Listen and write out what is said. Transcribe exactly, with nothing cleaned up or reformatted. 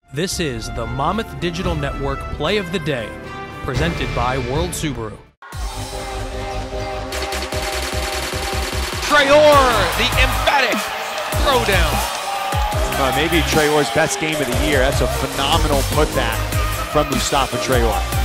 This is the Monmouth Digital Network Play of the Day, presented by World Subaru. Traore, the emphatic throwdown. Uh, maybe Traore's best game of the year. That's a phenomenal putback from Mustapha Traore.